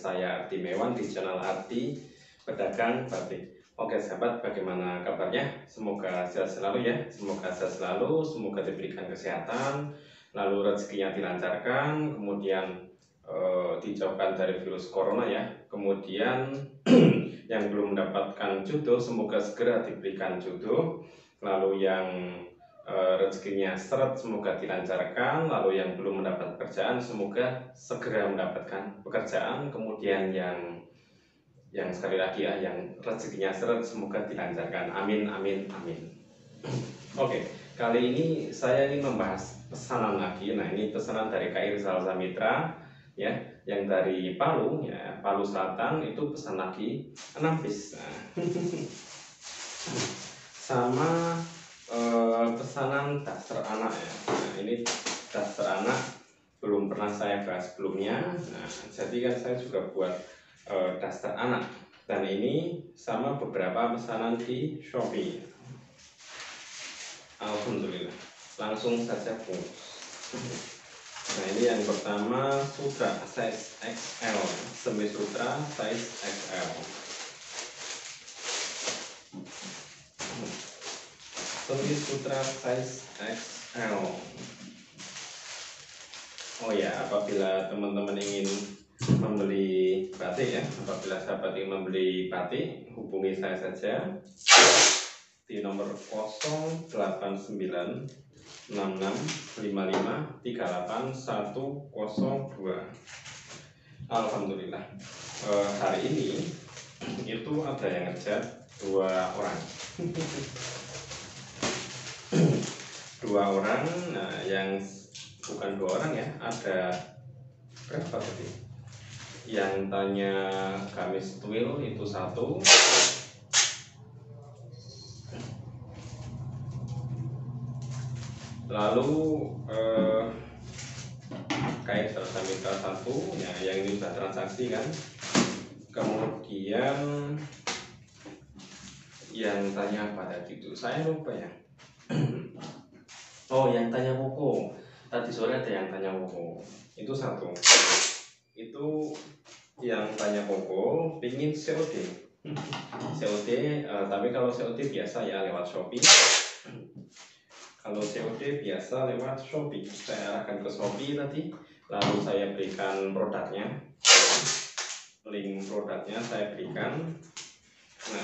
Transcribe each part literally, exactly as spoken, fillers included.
saya Arti Mewan di channel Arti Pedagang Batik. Oke sahabat, bagaimana kabarnya? Semoga sehat selalu ya. Semoga sehat selalu, semoga diberikan kesehatan, lalu rezekinya dilancarkan, kemudian eh, dijauhkan dari virus corona ya. Kemudian yang belum mendapatkan jodoh semoga segera diberikan jodoh. Lalu yang e, rezekinya seret semoga dilancarkan. Lalu yang belum mendapat pekerjaan semoga segera mendapatkan pekerjaan. Kemudian yang yang sekali lagi ya, yang rezekinya seret semoga dilancarkan. Amin amin amin. Oke, kali ini saya ingin membahas pesanan lagi. Nah, ini pesanan dari Kak Irzal Samitra ya, yang dari Palu ya, Palu Selatan. Itu pesan lagi enam piece. Nah, sama eh, pesanan daster anak ya. Nah, ini daster anak belum pernah saya bahas sebelumnya. Nah, jadi kan saya juga buat eh, daster anak, dan ini sama beberapa pesanan di Shopee. Alhamdulillah, langsung saja bungkus. Nah, ini yang pertama sutra size X L, semi sutra size X L. Semi sutra size X L. Oh ya, apabila teman-teman ingin membeli batik ya, apabila sahabat ingin membeli batik, hubungi saya saja di nomor nol delapan sembilan enam enam lima lima tiga delapan satu nol dua. Alhamdulillah, eh, hari ini itu ada yang ngejar dua orang. Dua orang. Nah, yang bukan dua orang ya, ada berapa tadi? Yang tanya gamis twill itu satu. Lalu eh, kain Samitra satu ya, yang ini sudah transaksi kan. Kemudian yang tanya apa tadi itu saya lupa ya. Oh, yang tanya Koko tadi sore, ada yang tanya Koko itu satu. Itu yang tanya Koko pingin C O D. C O D, eh, tapi kalau C O D biasa ya lewat Shopee. Kalau C O D biasa lewat Shopee, saya arahkan ke Shopee tadi, lalu saya berikan produknya, link produknya saya berikan. Nah,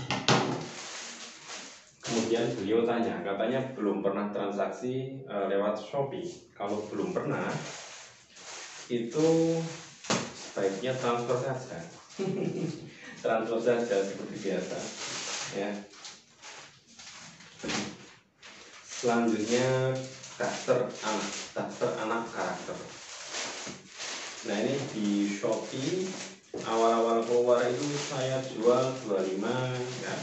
kemudian beliau tanya, katanya belum pernah transaksi e, lewat Shopee. Kalau belum pernah, itu sebaiknya transfer saja. Transfer saja seperti biasa ya. Selanjutnya daster anak, daster anak karakter. Nah, ini di Shopee awal-awal keluar itu saya jual dua puluh lima ya.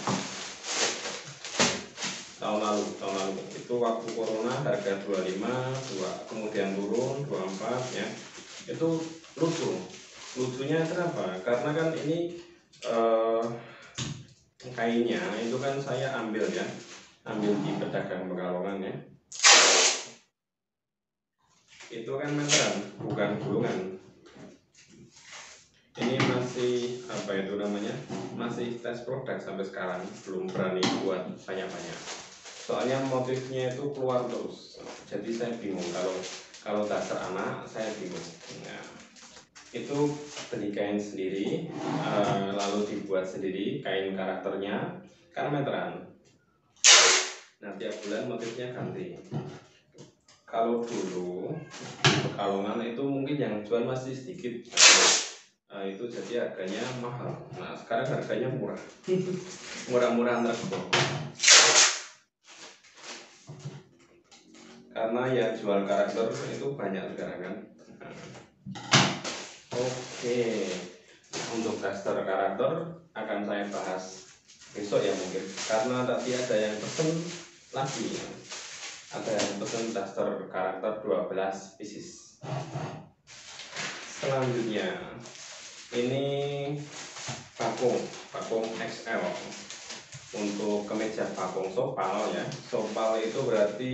Tahun lalu, tahun lalu itu waktu corona harga dua puluh lima, dua, kemudian turun dua puluh empat ya. Itu lucu. Lucunya kenapa? Karena kan ini eh, kainnya itu kan saya ambil ya. Ambil di Pedagang Pekalongan ya. Itu kan meteran, bukan gulungan. Ini masih apa itu namanya? Masih tes produk sampai sekarang, belum berani buat banyak-banyak. Soalnya motifnya itu keluar terus. Jadi saya bingung kalau kalau dasar anak saya bingung. Nah, itu beli kain sendiri, uh, lalu dibuat sendiri kain karakternya, karena meteran. Nah, tiap bulan motifnya ganti. Kalau dulu Pekalongan itu mungkin yang jual masih sedikit, nah, itu jadi harganya mahal. Nah, sekarang harganya murah, murah-murah terus. Karena ya jual karakter itu banyak sekarang kan. Oke, untuk daster karakter akan saya bahas besok ya mungkin, karena tadi ada yang pesen lagi, ada yang pesen daster karakter dua belas pieces. Selanjutnya ini pakung, pakung X L untuk kemeja pakung sopal ya. Sopal itu berarti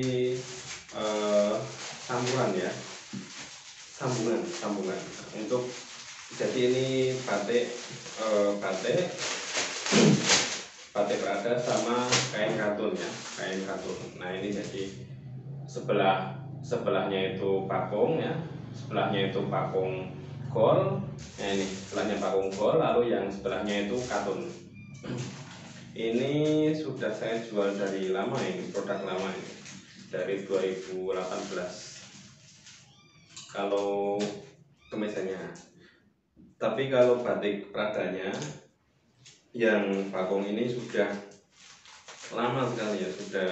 eh, sambungan ya, sambungan, sambungan. Untuk Jadi ini batik eh, batik batik Prada sama kain katun ya, kain katun. Nah ini jadi sebelah sebelahnya itu pakung ya, sebelahnya itu pakung gol. Nah ini sebelahnya pakung gol, lalu yang sebelahnya itu katun. Ini sudah saya jual dari lama, ini produk lama ini dari dua ribu delapan belas kalau kemesanya. Tapi kalau batik Pradanya yang pakung ini sudah lama sekali ya, sudah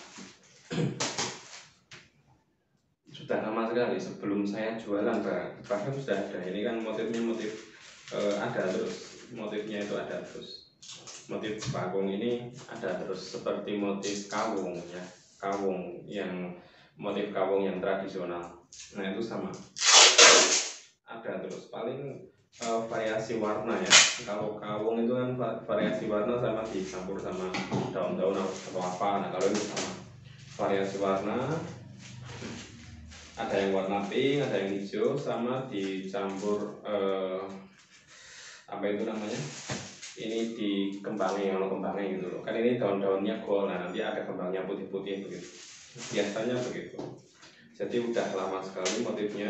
sudah lama sekali sebelum saya jualan, bahkan sudah ada. Ini kan motifnya motif eh, ada terus, motifnya itu ada terus. Motif pakung ini ada terus seperti motif kawung ya, kawung yang motif kawung yang tradisional. Nah itu sama ada terus, paling uh, variasi warna ya. Kalau kawung itu kan variasi warna sama dicampur sama daun-daun atau apa. Nah kalau ini sama variasi warna, ada yang warna pink, ada yang hijau, sama dicampur uh, apa itu namanya, ini dikembangi, kalau kembangnya gitu loh kan, ini daun-daunnya gold, nah nanti ada kembangnya putih-putih begitu, biasanya begitu. Jadi udah lama sekali motifnya.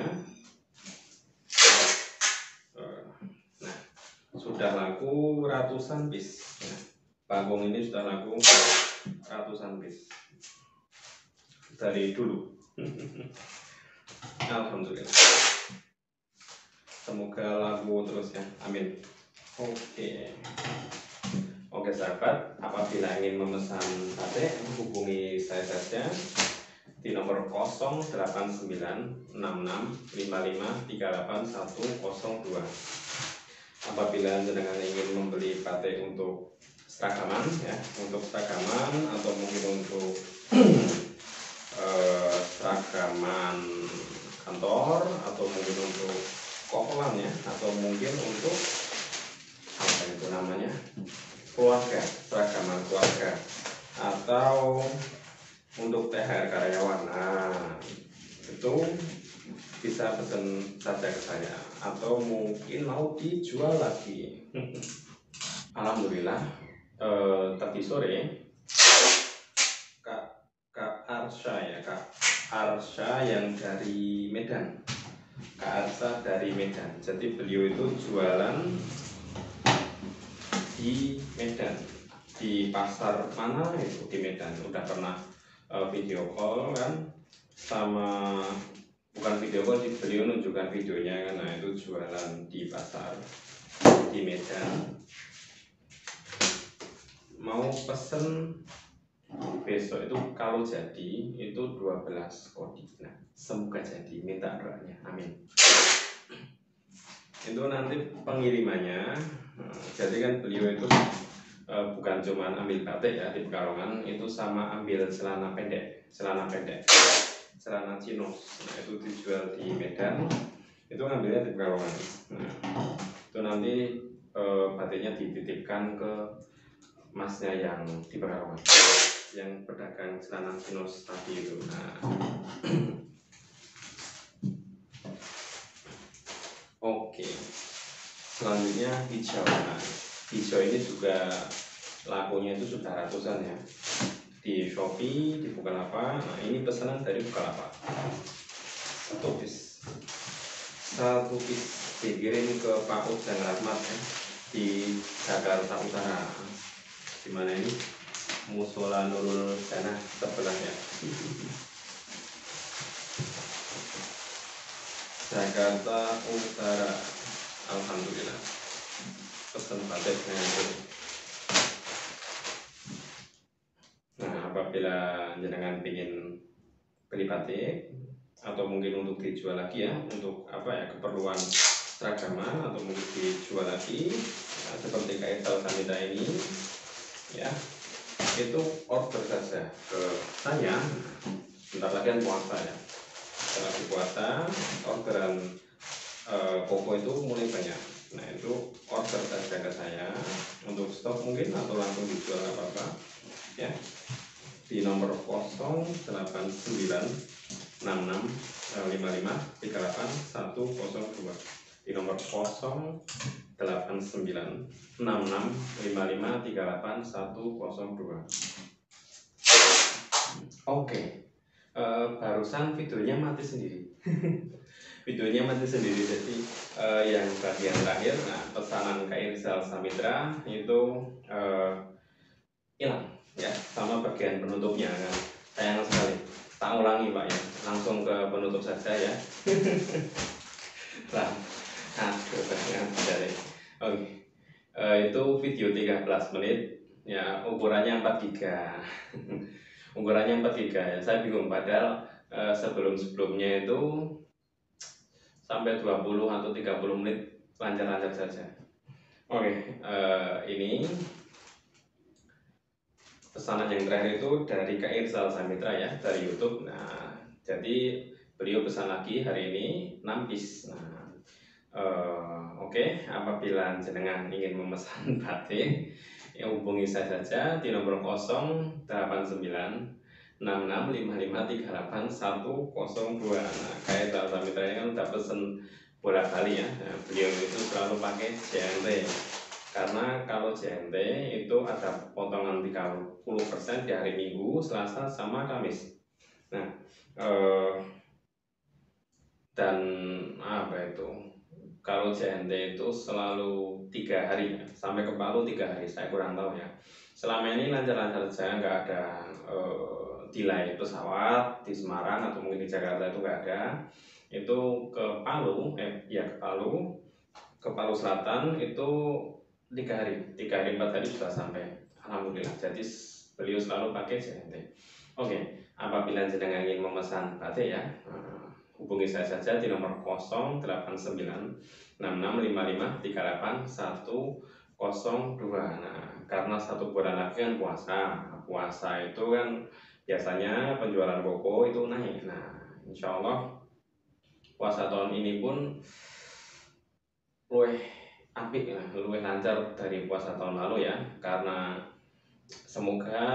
Nah sudah laku ratusan piece ya. Pakung ini sudah laku ratusan piece dari dulu. Alhamdulillah, semoga laku terus ya, amin. Oke Oke sahabat, apabila ingin memesan batik, hubungi saya saja di nomor nol delapan sembilan enam enam lima lima tiga delapan satu nol dua. Apabila jenengan ingin membeli batik untuk seragaman ya, untuk seragaman atau mungkin untuk eh, seragaman kantor, atau mungkin untuk kokolan ya, atau mungkin untuk apa itu namanya, keluarga, seragaman keluarga, atau untuk T H R karyawan, nah itu bisa pesan saja ke saya, atau mungkin mau dijual lagi. Alhamdulillah eh, tadi sore Kak Kak Arsha ya, Kak Arsha yang dari Medan, Kak Arsha dari Medan. Jadi beliau itu jualan di Medan, di pasar mana itu di Medan. Udah pernah uh, video call kan, sama bukan video call sih, beliau nunjukkan videonya kan. Nah itu jualan di pasar di Medan. Mau pesen besok itu kalau jadi itu dua belas kodi. Nah semoga jadi, minta doanya, amin. Itu nanti pengirimannya, jadi kan beliau itu uh, bukan cuma ambil batik ya di Pekalongan, itu sama ambil celana pendek, celana pendek, celana chinos. Nah itu dijual di Medan, itu ngambilnya di Pekalongan. Nah itu nanti uh, batiknya dititipkan ke masnya yang di Pekalongan, yang pedagang celana chinos tadi itu. Nah oke, selanjutnya hijau. Nah, hijau ini juga lakunya itu sudah ratusan ya, di Shopee, di Bukalapak. Nah ini pesanan dari Bukalapak, satu piece satu piece dikirim ke Pak Ujang Rahmat ya, di Jakarta Utara. Dimana ini Musola Nurul Jannah sebelahnya, Jakarta Utara. Alhamdulillah, pesan batiknya itu. Nah apabila jenengan ingin beli batik atau mungkin untuk dijual lagi ya, untuk apa ya, keperluan seragaman, atau mungkin dijual lagi ya, seperti K S L Samita ini ya, itu order saja ke saya. Bentar lagi kan puasa ya, setelah puasa orderan uh, koko itu mulai banyak. Nah itu order saja ke saya untuk stok mungkin, atau langsung dijual nggak apa-apa ya, di nomor nol delapan sembilan enam enam lima lima tiga delapan satu nol dua. di nomor nol delapan sembilan enam enam lima lima tiga delapan satu nol dua. Oke, uh, barusan videonya mati sendiri. Videonya mati sendiri, jadi uh, yang bagian terakhir, nah pesanan K I Rizal Samitra itu hilang uh, ya, sama bagian penutupnya kan, sayang sekali. Tak ulangi Pak ya, langsung ke penutup saja ya. Nah, dari oke, uh, itu video tiga belas menit ya, ukurannya empat giga. Ukurannya empat giga ya, saya bingung padahal uh, sebelum-sebelumnya itu sampai dua puluh atau tiga puluh menit lancar-lancar saja. Oke, uh, ini pesanan yang terakhir itu dari K I Rizal Samitra ya, dari YouTube. Nah, jadi beliau pesan lagi hari ini enam piece. Nah, uh, oke, okay. Apabila jenengan ingin memesan batik, ya hubungi saya saja di nomor nol delapan sembilan enam enam lima lima tiga delapan satu nol dua. Nah, K I Rizal Samitra ini kan udah pesen bolak-balik ya. Nah, beliau itu selalu pakai J N T. Karena kalau J N T itu ada potongan tiga puluh persen di hari Minggu, Selasa, sama Kamis. Nah, eh, dan apa itu? Kalau J N T itu selalu tiga hari, sampai ke Palu tiga hari, saya kurang tahu ya. Selama ini lancar-lancar saja, nggak ada eh, delay pesawat di Semarang atau mungkin di Jakarta itu nggak ada. Itu ke Palu, eh ya ke Palu, ke Palu Selatan itu tiga hari, tiga hari empat hari sudah sampai, alhamdulillah. Jadi beliau selalu pakai J N T. Oke, apabila jenengan ingin memesan batik ya, hubungi saya saja di nomor nol delapan sembilan enam enam lima lima tiga delapan satu nol dua. Nah, karena satu bulan lagi kan puasa, puasa itu kan biasanya penjualan koko itu naik. Nah, insya Allah puasa tahun ini pun luwih apik ya, luwih lancar dari puasa tahun lalu ya, karena semoga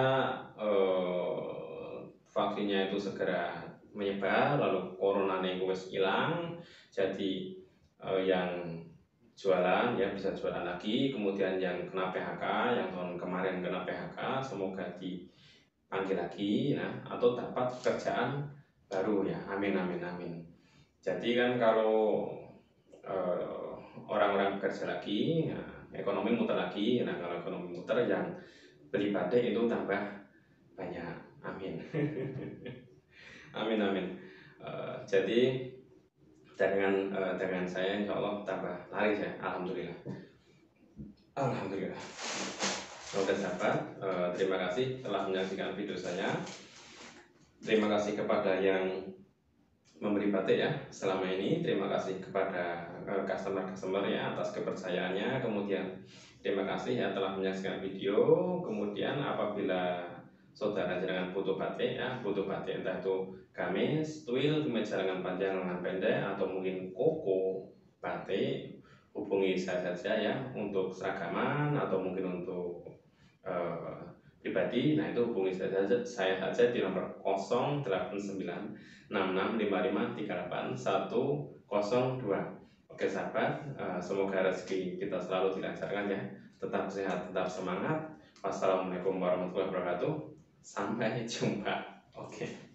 eh, vaksinnya itu segera menyebar, lalu corona ini wis hilang, jadi eh, yang jualan ya bisa jualan lagi, kemudian yang kena P H K, yang tahun kemarin kena P H K semoga dipanggil lagi, nah atau dapat pekerjaan baru ya, amin amin amin. Jadi kan kalau eh, orang-orang bekerja lagi, ya, ekonomi muter lagi. Nah kalau ekonomi muter, yang beli batik itu tambah banyak, amin. Amin amin. Uh, jadi dengan uh, dengan saya insya Allah tambah laris ya, alhamdulillah. Alhamdulillah. Oke sahabat, uh, terima kasih telah menyaksikan video saya. Terima kasih kepada yang memberi batik ya selama ini. Terima kasih kepada customer-customer ya atas kepercayaannya. Kemudian terima kasih ya telah menyaksikan video. Kemudian apabila saudara jenengan butuh batik ya, butuh batik entah itu gamis, twill, kemeja lengan panjang, lengan pendek, atau mungkin koko batik, hubungi saya saja ya untuk seragaman atau mungkin untuk uh, pribadi. Nah itu hubungi saya saja, saya saja di nomor nol delapan sembilan enam enam lima lima tiga delapan satu nol dua. Oke sahabat, uh, semoga rezeki kita selalu dilancarkan ya, tetap sehat, tetap semangat. Wassalamualaikum warahmatullahi wabarakatuh. Sampai jumpa. Oke.